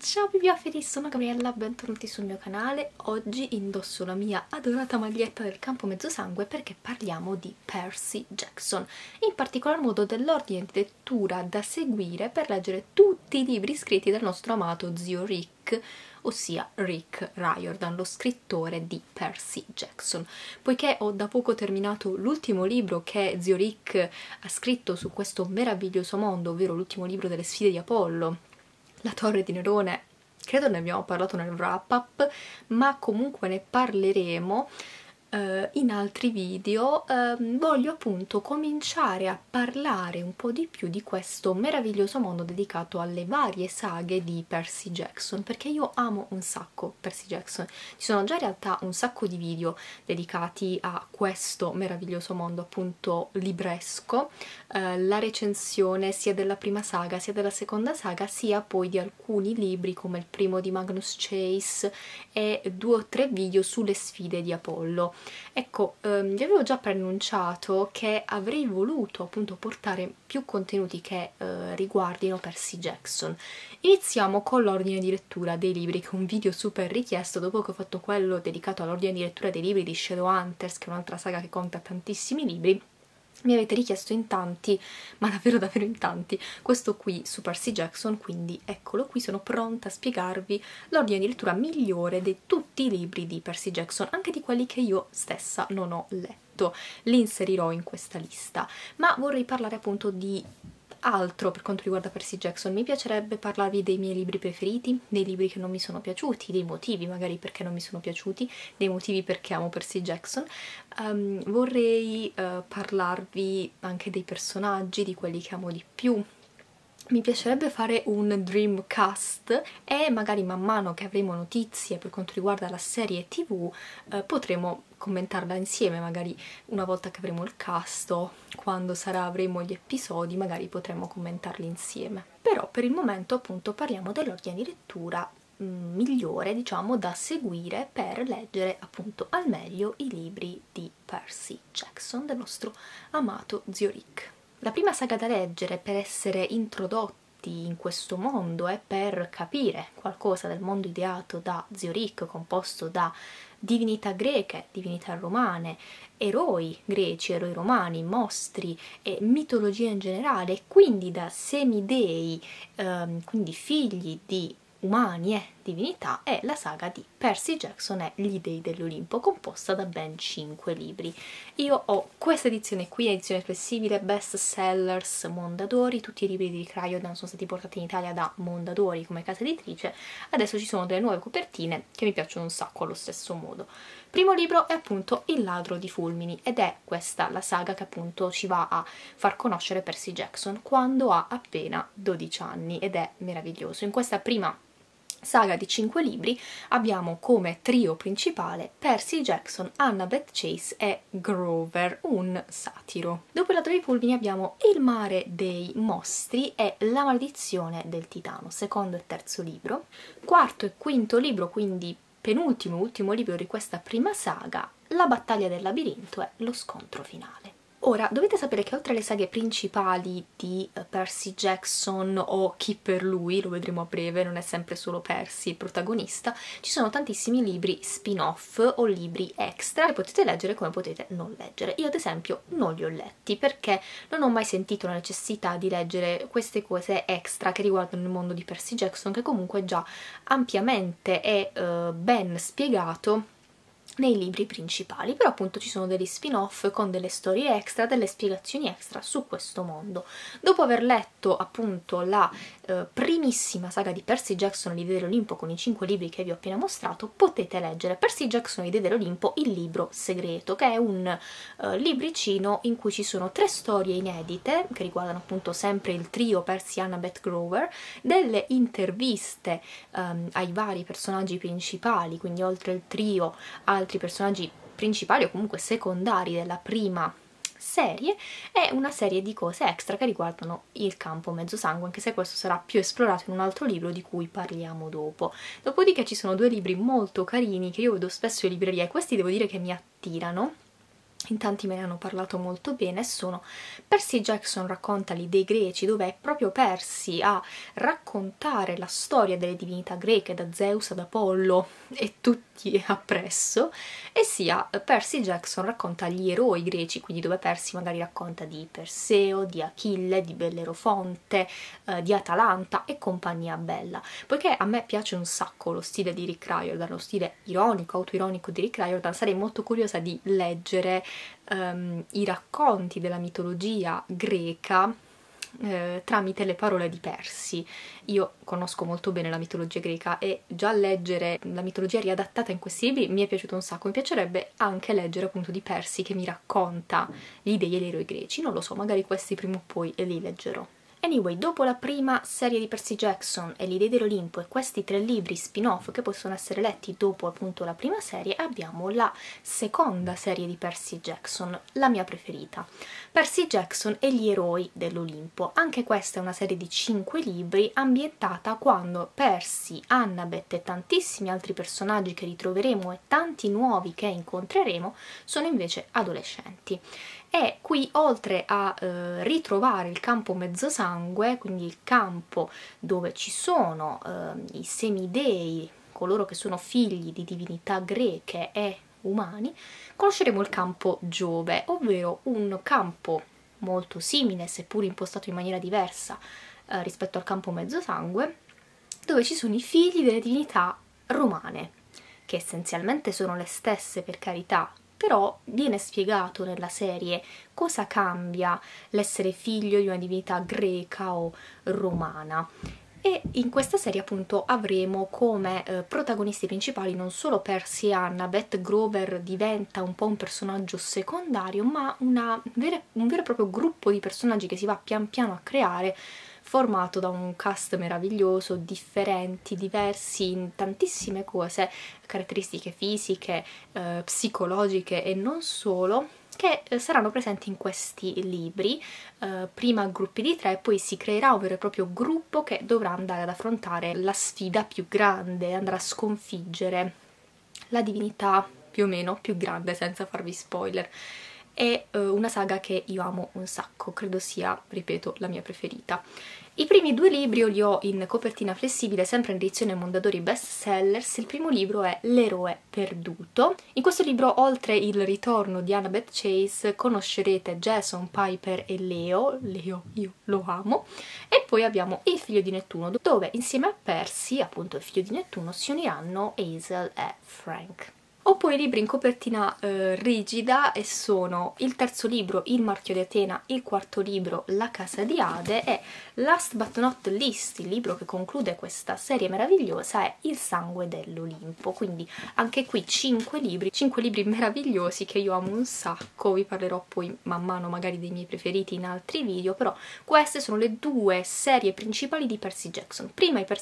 Ciao bibliofili, sono Gabriella, bentornati sul mio canale. Oggi indosso la mia adorata maglietta del campo mezzosangue perché parliamo di Percy Jackson, in particolar modo dell'ordine di lettura da seguire per leggere tutti i libri scritti dal nostro amato zio Rick, ossia Rick Riordan, lo scrittore di Percy Jackson. Poiché ho da poco terminato l'ultimo libro che zio Rick ha scritto su questo meraviglioso mondo, ovvero l'ultimo libro delle sfide di Apollo, La Torre di Nerone, credo ne abbiamo parlato nel wrap-up, ma comunque ne parleremo in altri video. Voglio appunto cominciare a parlare un po' di più di questo meraviglioso mondo dedicato alle varie saghe di Percy Jackson, perché io amo un sacco Percy Jackson. Ci sono già in realtà un sacco di video dedicati a questo meraviglioso mondo appunto libresco, la recensione sia della prima saga sia della seconda saga, sia poi di alcuni libri come il primo di Magnus Chase e 2 o 3 video sulle sfide di Apollo. Ecco, vi avevo già preannunciato che avrei voluto appunto portare più contenuti che riguardino Percy Jackson. Iniziamo con l'ordine di lettura dei libri, che è un video super richiesto dopo che ho fatto quello dedicato all'ordine di lettura dei libri di Shadowhunters, che è un'altra saga che conta tantissimi libri. Mi avete richiesto in tanti, ma davvero in tanti, questo qui su Percy Jackson, quindi eccolo qui, sono pronta a spiegarvi l'ordine di lettura migliore di tutti i libri di Percy Jackson, anche di quelli che io stessa non ho letto. Li inserirò in questa lista, ma vorrei parlare appunto di altro per quanto riguarda Percy Jackson. Mi piacerebbe parlarvi dei miei libri preferiti, dei libri che non mi sono piaciuti, dei motivi magari perché non mi sono piaciuti, dei motivi perché amo Percy Jackson. Vorrei parlarvi anche dei personaggi, di quelli che amo di più. Mi piacerebbe fare un Dreamcast e magari man mano che avremo notizie per quanto riguarda la serie TV potremo commentarla insieme, magari una volta che avremo il cast o quando avremo gli episodi magari potremo commentarli insieme. Però per il momento appunto parliamo dell'ordine di lettura migliore, diciamo, da seguire per leggere appunto al meglio i libri di Percy Jackson del nostro amato zio Rick. La prima saga da leggere per essere introdotti in questo mondo e per capire qualcosa del mondo ideato da zio Rick, composto da divinità greche, divinità romane, eroi greci, eroi romani, mostri e mitologia in generale, e quindi da semidei, quindi figli di umani e divinità, è la saga di Percy Jackson e gli dei dell'Olimpo, composta da ben 5 libri. Io ho questa edizione qui, edizione flessibile, best sellers Mondadori. Tutti i libri di Rick Riordan sono stati portati in Italia da Mondadori come casa editrice. Adesso ci sono delle nuove copertine che mi piacciono un sacco allo stesso modo. Primo libro è appunto Il ladro di fulmini, ed è questa la saga che appunto ci va a far conoscere Percy Jackson quando ha appena 12 anni, ed è meraviglioso. In questa prima saga di 5 libri abbiamo come trio principale Percy Jackson, Annabeth Chase e Grover, un satiro. Dopo il ladro di fulmini abbiamo Il mare dei mostri e La maledizione del titano, secondo e terzo libro. Quarto e quinto libro, quindi penultimo e ultimo libro di questa prima saga, La battaglia del labirinto e Lo scontro finale. Ora, dovete sapere che oltre alle saghe principali di Percy Jackson o chi per lui, lo vedremo a breve, non è sempre solo Percy il protagonista, ci sono tantissimi libri spin-off o libri extra che potete leggere come potete non leggere. Io ad esempio non li ho letti perché non ho mai sentito la necessità di leggere queste cose extra che riguardano il mondo di Percy Jackson, che comunque è già ampiamente e ben spiegato nei libri principali. Però appunto ci sono degli spin-off con delle storie extra, delle spiegazioni extra su questo mondo. Dopo aver letto appunto la primissima saga di Percy Jackson, Gli dei dell'Olimpo, con i 5 libri che vi ho appena mostrato, potete leggere Percy Jackson, Gli dei dell'Olimpo, il libro segreto, che è un libricino in cui ci sono 3 storie inedite che riguardano appunto sempre il trio Percy, Annabeth, Grover, delle interviste ai vari personaggi principali, quindi oltre il trio altri personaggi principali o comunque secondari della prima serie, e una serie di cose extra che riguardano il campo mezzosangue, anche se questo sarà più esplorato in un altro libro di cui parliamo dopo. Dopodiché ci sono 2 libri molto carini che io vedo spesso in libreria, e questi devo dire che mi attirano, in tanti me ne hanno parlato molto bene, sono Percy Jackson racconta gli dei greci, dove è proprio Percy a raccontare la storia delle divinità greche, da Zeus ad Apollo e tutti appresso, e sia Percy Jackson racconta gli eroi greci, quindi dove Percy magari racconta di Perseo, di Achille, di Bellerofonte, di Atalanta e compagnia bella. Poiché a me piace un sacco lo stile di Rick Riordan, lo stile ironico, autoironico di Rick Riordan, sarei molto curiosa di leggere i racconti della mitologia greca tramite le parole di Percy. Io conosco molto bene la mitologia greca e già leggere la mitologia riadattata in questi libri mi è piaciuto un sacco. Mi piacerebbe anche leggere appunto di Percy che mi racconta gli dei e gli eroi greci. Non lo so, magari questi prima o poi li leggerò. Anyway, dopo la prima serie di Percy Jackson e Gli Dei dell'Olimpo e questi 3 libri spin-off che possono essere letti dopo appunto la prima serie, abbiamo la seconda serie di Percy Jackson, la mia preferita. Percy Jackson e gli eroi dell'Olimpo. Anche questa è una serie di 5 libri ambientata quando Percy, Annabeth e tantissimi altri personaggi che ritroveremo e tanti nuovi che incontreremo sono invece adolescenti. E qui, oltre a ritrovare il campo mezzosangue, quindi il campo dove ci sono i semidei, coloro che sono figli di divinità greche e umani, conosceremo il campo Giove, ovvero un campo molto simile, seppur impostato in maniera diversa rispetto al campo mezzosangue, dove ci sono i figli delle divinità romane, che essenzialmente sono le stesse, per carità, però viene spiegato nella serie cosa cambia l'essere figlio di una divinità greca o romana. E in questa serie appunto avremo come protagonisti principali non solo Percy e Annabeth. Grover diventa un po' un personaggio secondario, ma un vero e proprio gruppo di personaggi che si va pian piano a creare, formato da un cast meraviglioso, differenti, diversi in tantissime cose, caratteristiche fisiche, psicologiche e non solo, che saranno presenti in questi libri, prima gruppi di 3, poi si creerà un vero e proprio gruppo che dovrà andare ad affrontare la sfida più grande, andrà a sconfiggere la divinità più o meno più grande, senza farvi spoiler. È una saga che io amo un sacco, credo sia, ripeto, la mia preferita. I primi 2 libri io li ho in copertina flessibile, sempre in edizione Mondadori Bestsellers. Il primo libro è L'eroe perduto. In questo libro, oltre il ritorno di Annabeth Chase, conoscerete Jason, Piper e Leo. Leo io lo amo. E poi abbiamo Il figlio di Nettuno, dove insieme a Percy, appunto il figlio di Nettuno, si uniranno Hazel e Frank. Ho poi libri in copertina rigida e sono il terzo libro Il marchio di Atena, il quarto libro La casa di Ade e last but not least, il libro che conclude questa serie meravigliosa, è Il sangue dell'Olimpo. Quindi anche qui 5 libri meravigliosi che io amo un sacco. Vi parlerò poi man mano magari dei miei preferiti in altri video, però queste sono le 2 serie principali di Percy Jackson.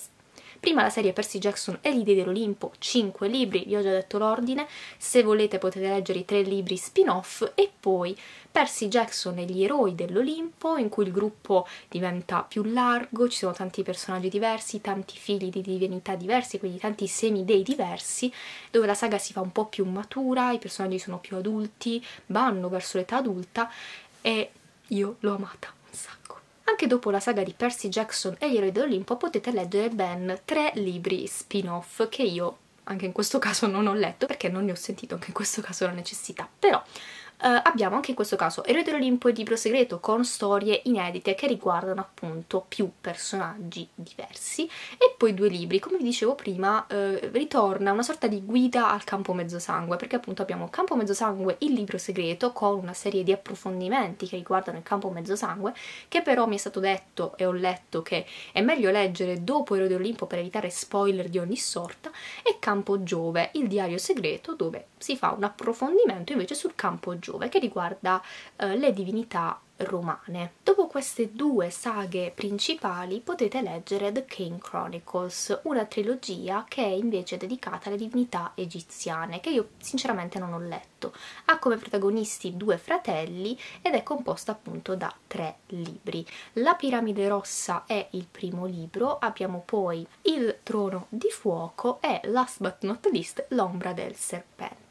Prima la serie Percy Jackson e gli Dei dell'Olimpo, 5 libri, vi ho già detto l'ordine, se volete potete leggere i 3 libri spin-off, e poi Percy Jackson e gli eroi dell'Olimpo, in cui il gruppo diventa più largo, ci sono tanti personaggi diversi, tanti figli di divinità diversi, quindi tanti semidei diversi, dove la saga si fa un po' più matura, i personaggi sono più adulti, vanno verso l'età adulta e io l'ho amata un sacco. Anche dopo la saga di Percy Jackson e gli eroi dell'Olimpo potete leggere ben 3 libri spin-off che io anche in questo caso non ho letto perché non ne ho sentito anche in questo caso la necessità, però abbiamo anche in questo caso Eroi dell'Olimpo e il libro segreto, con storie inedite che riguardano appunto più personaggi diversi, e poi 2 libri, come vi dicevo prima, ritorna una sorta di guida al campo mezzosangue, perché appunto abbiamo Campo Mezzosangue, il libro segreto, con una serie di approfondimenti che riguardano il campo mezzosangue, che però mi è stato detto e ho letto che è meglio leggere dopo Eroi dell'Olimpo per evitare spoiler di ogni sorta, e Campo Giove, il diario segreto, dove si fa un approfondimento invece sul campo Giove che riguarda le divinità romane. Dopo queste 2 saghe principali potete leggere The Kane Chronicles, una trilogia che è invece dedicata alle divinità egiziane, che io sinceramente non ho letto. Ha come protagonisti 2 fratelli ed è composta appunto da 3 libri. La piramide rossa è il primo libro, abbiamo poi Il trono di fuoco e last but not least L'ombra del serpente.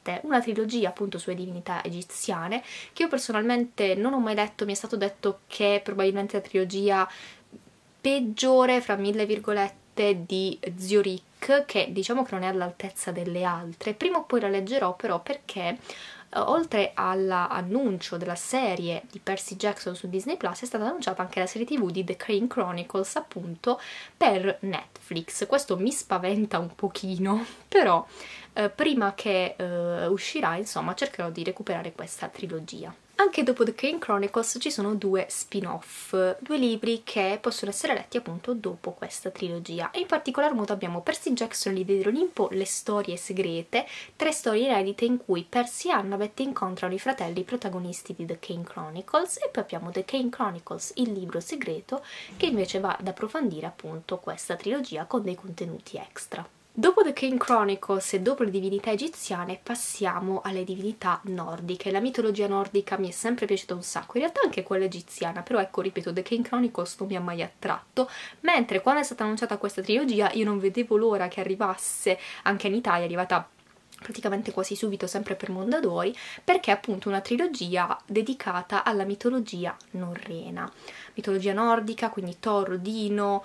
parte una trilogia appunto sulle divinità egiziane, che io personalmente non ho mai letto. Mi è stato detto che è probabilmente la trilogia peggiore, fra mille virgolette, di Zio Rick, che diciamo che non è all'altezza delle altre. Prima o poi la leggerò però, perché oltre all'annuncio della serie di Percy Jackson su Disney Plus è stata annunciata anche la serie TV di The Crane Chronicles, appunto, per Netflix. Questo mi spaventa un pochino, però prima che uscirà, insomma, cercherò di recuperare questa trilogia. Anche dopo The Crane Chronicles ci sono 2 spin-off, 2 libri che possono essere letti appunto dopo questa trilogia, e in particolar modo abbiamo Percy Jackson, gli dei dell'Olimpo, le storie segrete, 3 storie inedite in cui Percy e Annabeth incontrano i fratelli protagonisti di The Crane Chronicles, e poi abbiamo The Crane Chronicles, il libro segreto, che invece va ad approfondire appunto questa trilogia con dei contenuti extra. Dopo The Crane Chronicles e dopo le divinità egiziane passiamo alle divinità nordiche. La mitologia nordica mi è sempre piaciuta un sacco, in realtà anche quella egiziana, però ecco, ripeto, The Crane Chronicles non mi ha mai attratto, mentre quando è stata annunciata questa trilogia io non vedevo l'ora che arrivasse anche in Italia. È arrivata praticamente quasi subito, sempre per Mondadori, perché è appunto una trilogia dedicata alla mitologia norrena, mitologia nordica, quindi Thor, Odino,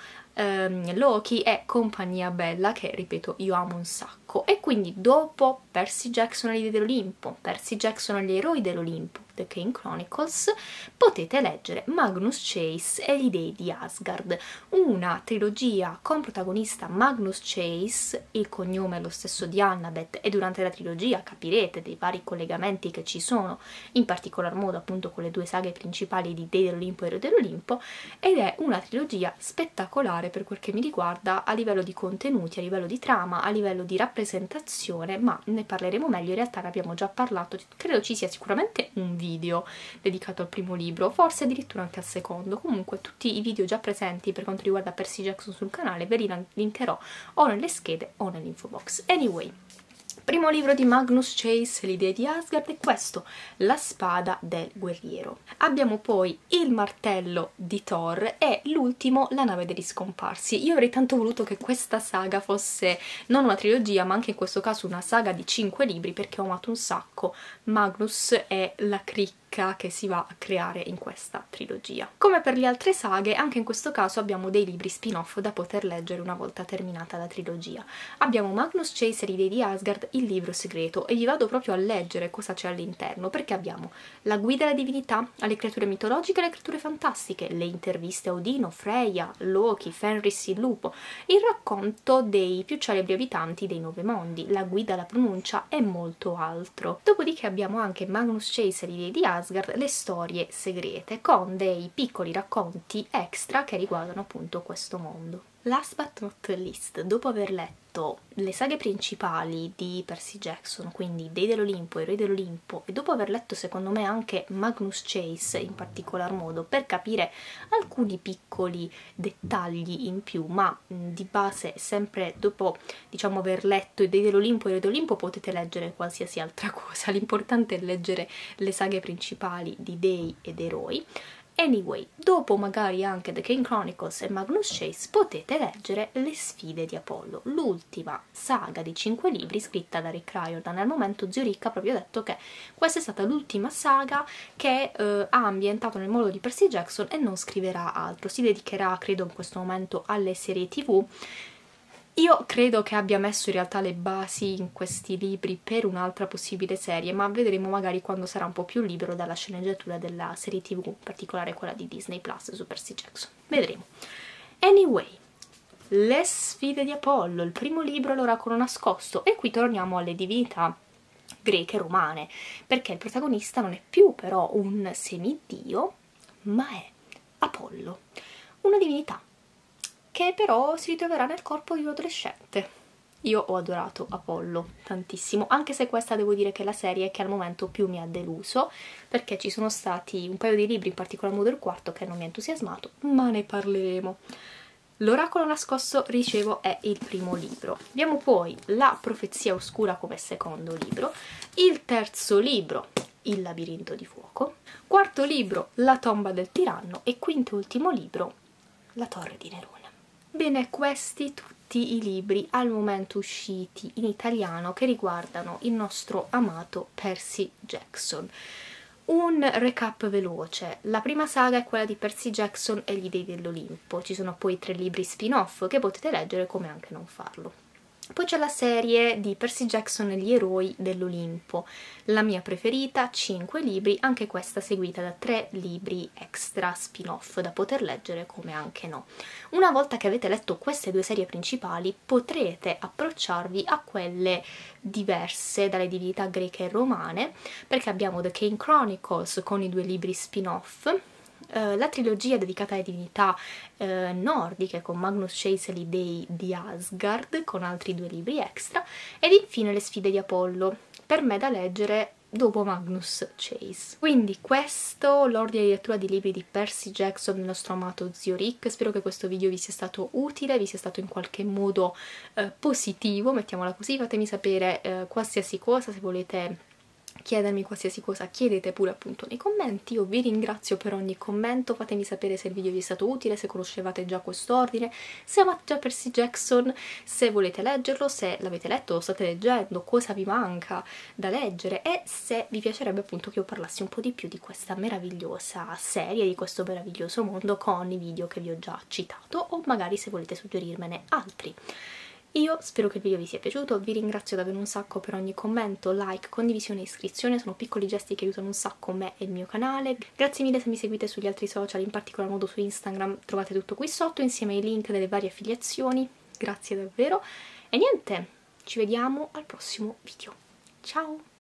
Loki e compagnia bella, che ripeto io amo un sacco. E quindi dopo Percy Jackson e gli dei dell'Olimpo, Percy Jackson e gli eroi dell'Olimpo, The Crane Chronicles, potete leggere Magnus Chase e gli dei di Asgard, una trilogia con protagonista Magnus Chase, il cognome è lo stesso di Annabeth, e durante la trilogia capirete dei vari collegamenti che ci sono, in particolar modo appunto con le 2 saghe principali di Dei dell'Olimpo e Eroi dell'Olimpo, ed è una trilogia spettacolare per quel che mi riguarda, a livello di contenuti, a livello di trama, a livello di rappresentazione, ma ne parleremo meglio. In realtà ne abbiamo già parlato, credo ci sia sicuramente un video dedicato al primo libro, forse addirittura anche al secondo. Comunque tutti i video già presenti per quanto riguarda Percy Jackson sul canale ve li linkerò o nelle schede o nell'info box. Anyway, primo libro di Magnus Chase, le idee di Asgard, è questo, La spada del guerriero. Abbiamo poi il martello di Thor e l'ultimo, La nave degli scomparsi. Io avrei tanto voluto che questa saga fosse non una trilogia, ma anche in questo caso una saga di 5 libri, perché ho amato un sacco Magnus e la cricca che si va a creare in questa trilogia. Come per le altre saghe, anche in questo caso abbiamo dei libri spin-off da poter leggere una volta terminata la trilogia. Abbiamo Magnus Chase e gli dei di Asgard, il libro segreto, e vi vado proprio a leggere cosa c'è all'interno, perché abbiamo la guida alle divinità, alle creature mitologiche e alle creature fantastiche, le interviste a Odino, Freya, Loki, Fenris il lupo, il racconto dei più celebri abitanti dei 9 mondi, la guida alla pronuncia e molto altro. Dopodiché abbiamo anche Magnus Chase e gli dei di Asgard, le storie segrete, con dei piccoli racconti extra che riguardano appunto questo mondo. Last but not least, dopo aver letto le saghe principali di Percy Jackson, quindi Dei dell'Olimpo, Eroi dell'Olimpo, e dopo aver letto secondo me anche Magnus Chase in particolar modo, per capire alcuni piccoli dettagli in più, ma di base sempre dopo, diciamo, aver letto Dei dell'Olimpo e Eroi dell'Olimpo potete leggere qualsiasi altra cosa, l'importante è leggere le saghe principali di Dei ed Eroi. Anyway, dopo magari anche The Crane Chronicles e Magnus Chase potete leggere Le sfide di Apollo, l'ultima saga di 5 libri scritta da Rick Riordan. Al momento Zio Rick ha proprio detto che questa è stata l'ultima saga che ha ambientato nel mondo di Percy Jackson e non scriverà altro, si dedicherà credo in questo momento alle serie TV. Io credo che abbia messo in realtà le basi in questi libri per un'altra possibile serie, ma vedremo magari quando sarà un po' più libero dalla sceneggiatura della serie TV, in particolare quella di Disney Plus su Percy Jackson. Vedremo. Anyway, Le sfide di Apollo, il primo libro, l'oracolo nascosto, e qui torniamo alle divinità greche e romane, perché il protagonista non è più però un semidio, ma è Apollo, una divinità che però si ritroverà nel corpo di un adolescente. Io ho adorato Apollo tantissimo, anche se questa devo dire che è la serie che al momento più mi ha deluso, perché ci sono stati un paio di libri, in particolar modo il quarto, che non mi ha entusiasmato, ma ne parleremo. L'oracolo nascosto, dicevo, è il primo libro. Abbiamo poi La profezia oscura come secondo libro, il terzo libro, Il labirinto di fuoco, quarto libro, La tomba del tiranno, e quinto e ultimo libro, La torre di Nerone. Bene, questi tutti tutti i libri al momento usciti in italiano che riguardano il nostro amato Percy Jackson. Un recap veloce: la prima saga è quella di Percy Jackson e gli Dei dell'Olimpo, ci sono poi 3 libri spin-off che potete leggere come anche non farlo. Poi c'è la serie di Percy Jackson e gli eroi dell'Olimpo, la mia preferita, 5 libri, anche questa seguita da 3 libri extra spin-off da poter leggere come anche no. Una volta che avete letto queste 2 serie principali potrete approcciarvi a quelle diverse dalle divinità greche e romane, perché abbiamo The Kane Chronicles con i 2 libri spin-off, la trilogia dedicata alle divinità nordiche con Magnus Chase e gli dei di Asgard con altri 2 libri extra, ed infine le sfide di Apollo, per me da leggere dopo Magnus Chase. Quindi questo l'ordine di lettura di libri di Percy Jackson del nostro amato zio Rick. Spero che questo video vi sia stato utile, vi sia stato in qualche modo positivo, mettiamola così. Fatemi sapere qualsiasi cosa, se volete chiedermi qualsiasi cosa chiedete pure appunto nei commenti. Io vi ringrazio per ogni commento, fatemi sapere se il video vi è stato utile, se conoscevate già quest'ordine, se amate già Percy Jackson, se volete leggerlo, se l'avete letto, lo state leggendo, cosa vi manca da leggere e se vi piacerebbe appunto che io parlassi un po' di più di questa meravigliosa serie, di questo meraviglioso mondo con i video che vi ho già citato, o magari se volete suggerirmene altri. Io spero che il video vi sia piaciuto, vi ringrazio davvero un sacco per ogni commento, like, condivisione e iscrizione, sono piccoli gesti che aiutano un sacco me e il mio canale. Grazie mille se mi seguite sugli altri social, in particolar modo su Instagram, trovate tutto qui sotto insieme ai link delle varie affiliazioni, grazie davvero. E niente, ci vediamo al prossimo video, ciao!